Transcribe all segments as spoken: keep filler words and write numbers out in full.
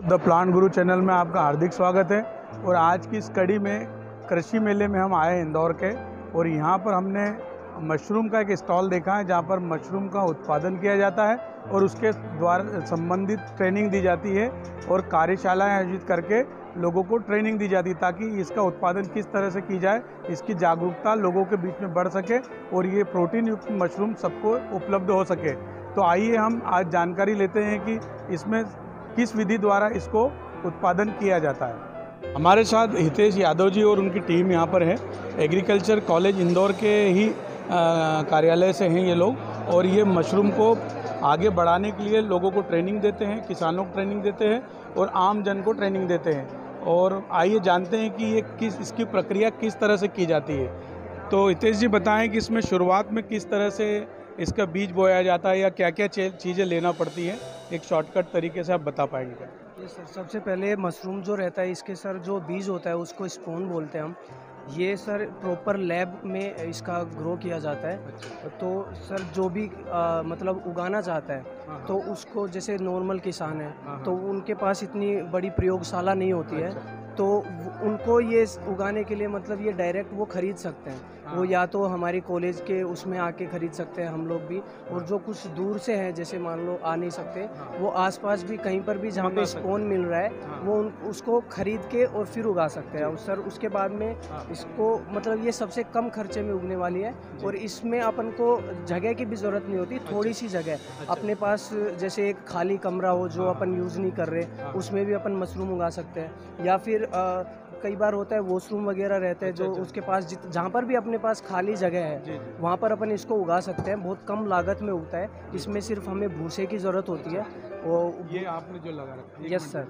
The plant Guru channel में आपका हार्दिक स्वागत है। और आज की इस कड़ी में कृषि मेले में हम आए हैं इंदौर के, और यहाँ पर हमने मशरूम का एक स्टॉल देखा है जहाँ पर मशरूम का उत्पादन किया जाता है और उसके द्वारा संबंधित ट्रेनिंग दी जाती है और कार्यशालाएं आयोजित करके लोगों को ट्रेनिंग दी जाती है ताकि इसका उत्पादन किस तरह से की जाए, इसकी जागरूकता लोगों के बीच में बढ़ सके और ये प्रोटीन युक्त मशरूम सबको उपलब्ध हो सके। तो आइए हम आज जानकारी लेते हैं कि इसमें किस विधि द्वारा इसको उत्पादन किया जाता है। हमारे साथ हितेश यादव जी और उनकी टीम यहाँ पर है। एग्रीकल्चर कॉलेज इंदौर के ही कार्यालय से हैं ये लोग, और ये मशरूम को आगे बढ़ाने के लिए लोगों को ट्रेनिंग देते हैं, किसानों को ट्रेनिंग देते हैं और आम जन को ट्रेनिंग देते हैं। और आइए जानते हैं कि ये किस इसकी प्रक्रिया किस तरह से की जाती है। तो हितेश जी बताएं कि इसमें शुरुआत में किस तरह से इसका बीज बोया जाता है या क्या क्या चीज़ें लेना पड़ती हैं, एक शॉर्टकट तरीके से आप बता पाएंगे क्या? ये सर सबसे पहले मशरूम जो रहता है इसके सर जो बीज होता है उसको स्पोन बोलते हैं हम। ये सर प्रॉपर लैब में इसका ग्रो किया जाता है। तो सर जो भी आ, मतलब उगाना चाहता है तो उसको, जैसे नॉर्मल किसान है तो उनके पास इतनी बड़ी प्रयोगशाला नहीं होती है, तो उनको ये उगाने के लिए मतलब ये डायरेक्ट वो ख़रीद सकते हैं। वो या तो हमारे कॉलेज के उसमें आके ख़रीद सकते हैं हम लोग भी, और जो कुछ दूर से हैं जैसे मान लो आ नहीं सकते, वो आसपास भी कहीं पर भी जहाँ पे स्पोन मिल रहा है वो उन उसको ख़रीद के और फिर उगा सकते हैं। और सर उसके बाद में इसको मतलब ये सबसे कम खर्चे में उगने वाली है, और इसमें अपन को जगह की भी ज़रूरत नहीं होती। थोड़ी सी जगह अपने पास, जैसे एक खाली कमरा हो जो अपन यूज़ नहीं कर रहे, उसमें भी अपन मशरूम उगा सकते हैं। या फिर आ, कई बार होता है वॉशरूम वगैरह रहते हैं जो उसके पास जित जहाँ पर भी अपने पास खाली जगह है वहाँ पर अपन इसको उगा सकते हैं। बहुत कम लागत में उगता है। इसमें सिर्फ हमें भूसे की ज़रूरत होती है। और ये आपने जो लगा रखा है, यस सर,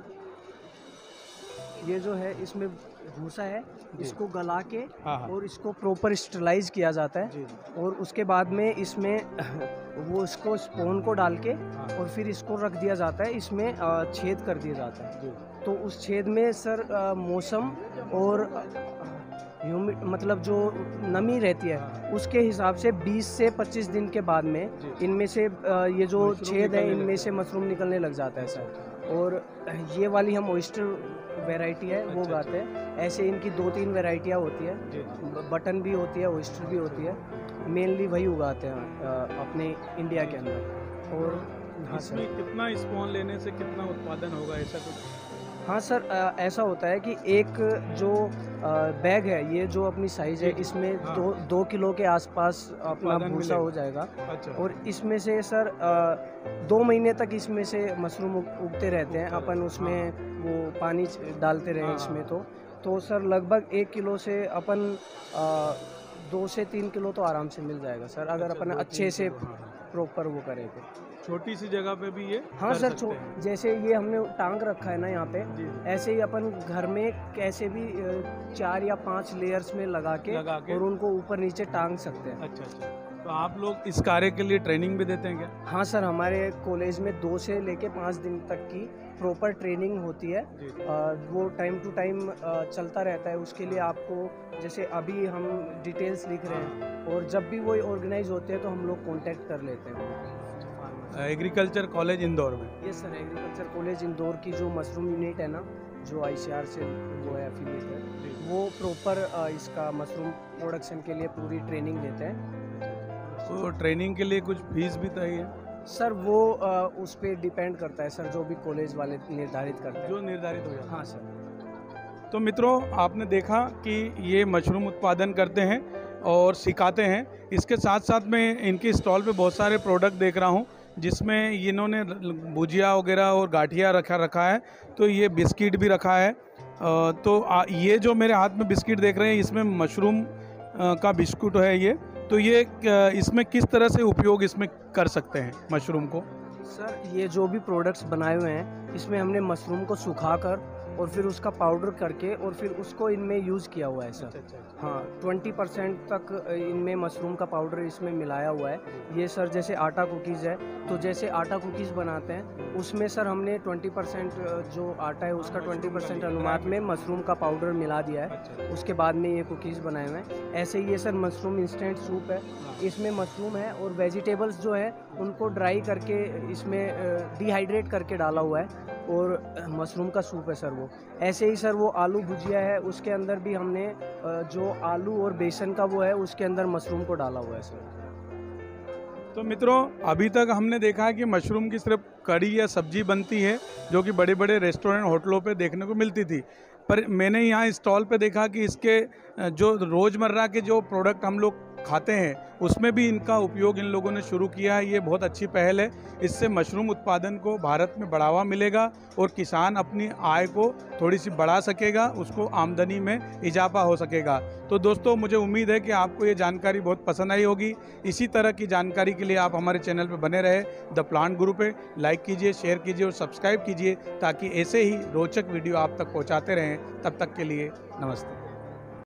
ये जो है इसमें भूसा है, इसको गला के और इसको प्रॉपर स्टरलाइज किया जाता है, और उसके बाद में इसमें वो इसको स्पोन को डाल के और फिर इसको रख दिया जाता है। इसमें छेद कर दिया जाता है, तो उस छेद में सर मौसम और ह्यूमिड मतलब जो नमी रहती है उसके हिसाब से बीस से पच्चीस दिन के बाद में इनमें से ये जो छेद है इनमें से मशरूम निकलने लग जाता है सर। और ये वाली हम ऑयस्टर वैरायटी है वो उगाते हैं। ऐसे इनकी दो तीन वैरायटियाँ होती है, बटन भी होती है, ऑयस्टर भी होती है। मेनली वही उगाते हैं अपने इंडिया के अंदर। और हाँ सर, इसमें कितना स्पोन लेने से कितना उत्पादन होगा, ऐसा कुछ? हाँ सर, ऐसा होता है कि एक जो बैग है, ये जो अपनी साइज़ है, इसमें दो दो किलो के आसपास अपना भूसा हो जाएगा। अच्छा। और इसमें से सर दो महीने तक इसमें से मशरूम उगते रहते हैं। अपन उसमें वो पानी डालते रहे इसमें, तो तो सर लगभग एक किलो से अपन दो से तीन किलो तो आराम से मिल जाएगा सर, अगर अपन अच्छे से प्रॉपर वो करें तो। छोटी सी जगह पे भी ये हाँ सर, जैसे ये हमने टांग रखा है ना यहाँ पे, ऐसे ही अपन घर में कैसे भी चार या पांच लेयर्स में लगा के, लगा के और उनको ऊपर नीचे टांग सकते हैं। अच्छा अच्छा। तो आप लोग इस कार्य के लिए ट्रेनिंग भी देते हैं क्या? हाँ सर, हमारे कॉलेज में दो से लेके पाँच दिन तक की प्रॉपर ट्रेनिंग होती है। आ, वो टाइम टू टाइम चलता रहता है। उसके लिए आपको, जैसे अभी हम डिटेल्स लिख रहे हैं, और जब भी वो ऑर्गेनाइज होते हैं तो हम लोग कांटेक्ट कर लेते हैं। एग्रीकल्चर कॉलेज इंदौर में? Yes sir, agriculture college Indore की जो मशरूम यूनिट है ना, जो आईसीआर से वो है एफिलिएट है, वो प्रॉपर इसका मशरूम प्रोडक्शन के लिए पूरी ट्रेनिंग देते हैं। तो ट्रेनिंग के लिए कुछ फीस भी तय है? सर वो आ, उस पर डिपेंड करता है सर, जो भी कॉलेज वाले निर्धारित करते हैं, जो निर्धारित हो जाता है। हाँ सर। तो मित्रों, आपने देखा कि ये मशरूम उत्पादन करते हैं और सिखाते हैं। इसके साथ साथ में इनकी स्टॉल पे बहुत सारे प्रोडक्ट देख रहा हूँ जिसमें इन्होंने भुजिया वगैरह और गाठिया रखा रखा है। तो ये बिस्किट भी रखा है। तो ये जो मेरे हाथ में बिस्किट देख रहे हैं, इसमें मशरूम का बिस्कुट है ये। तो ये इसमें किस तरह से उपयोग इसमें कर सकते हैं मशरूम को? सर ये जो भी प्रोडक्ट्स बनाए हुए हैं, इसमें हमने मशरूम को सुखाकर और फिर उसका पाउडर करके और फिर उसको इनमें यूज़ किया हुआ है सर। अच्छा अच्छा अच्छा। हाँ, ट्वेंटी परसेंट तक इनमें मशरूम का पाउडर इसमें मिलाया हुआ है। ये सर जैसे आटा कुकीज़ है, तो जैसे आटा कुकीज़ बनाते हैं उसमें सर हमने ट्वेंटी परसेंट जो आटा है उसका ट्वेंटी परसेंट अनुपात में मशरूम का पाउडर मिला दिया है। उसके बाद में ये कुकीज़ बनाए हुए हैं। ऐसे ही ये सर मशरूम इंस्टेंट सूप है, इसमें मशरूम है और वेजिटेबल्स जो है उनको ड्राई करके इसमें डिहाइड्रेट करके डाला हुआ है। और मशरूम का सूप है सर वो। ऐसे ही सर वो आलू भुजिया है, उसके अंदर भी हमने अ, जो आलू और बेसन का वो है उसके अंदर मशरूम को डाला हुआ है सर। तो मित्रों, अभी तक हमने देखा है कि मशरूम की सिर्फ कड़ी या सब्जी बनती है जो कि बड़े बड़े रेस्टोरेंट होटलों पे देखने को मिलती थी, पर मैंने यहाँ स्टॉल पे देखा कि इसके जो रोज़मर्रा के जो प्रोडक्ट हम लोग खाते हैं उसमें भी इनका उपयोग इन लोगों ने शुरू किया है। ये बहुत अच्छी पहल है। इससे मशरूम उत्पादन को भारत में बढ़ावा मिलेगा और किसान अपनी आय को थोड़ी सी बढ़ा सकेगा, उसको आमदनी में इजाफा हो सकेगा। तो दोस्तों, मुझे उम्मीद है कि आपको ये जानकारी बहुत पसंद आई होगी। इसी तरह की जानकारी के लिए आप हमारे चैनल पर बने रहे द प्लांट गुरु पे लाइक कीजिए, शेयर कीजिए और सब्सक्राइब कीजिए ताकि ऐसे ही रोचक वीडियो आप तक पहुँचाते रहें। तब तक के लिए नमस्ते।